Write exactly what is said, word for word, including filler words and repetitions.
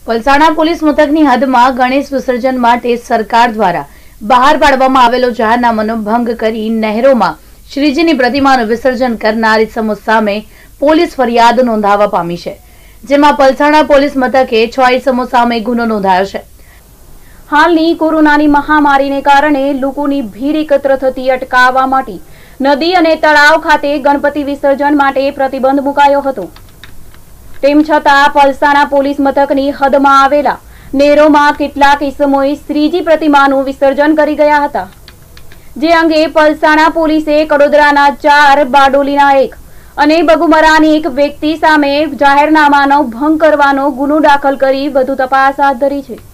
Palsana police મથકની હદમાં ગણેશ વિસર્જન માટે સરકાર દ્વારા બહાર પાડવામાં આવેલો જાહેરનામાનો ભંગ કરી નહેરોમાં શ્રીજીની પ્રતિમાનું વિસર્જન કરનાર ઇસમો સામે પોલીસ ફરિયાદ નોંધાવા પામી છે, જેમાં પલસાણા પોલીસ મથકે છ ઇસમો સામે ગુનો નોંધાયો છે। હાલની કોરોનાની મહામારીને કારણે લોકોની ભીડ એકત્ર થતી અટકાવવા માટે નદી અને તળાવ ખાતે ગણપતિ વિસર્જન માટે પ્રતિબંધ મુકાયો હતો। તેમ છતાં પલસાણા પોલીસ મથકની હદમાં આવેલા નહેરોમાં કેટલાક ઇસમોએ શ્રીજી પ્રતિમાનું વિસર્જન કરી ગયા હતા, જે અંગે પલસાણા પોલીસે કડોદરાના ચાર, બારડોલીના એક અને બગુમરાની એક વ્યક્તિ સામે જાહેરનામાનો ભંગ કરવાનો ગુનો દાખલ કરી વધુ તપાસ હાથ ધરી છે।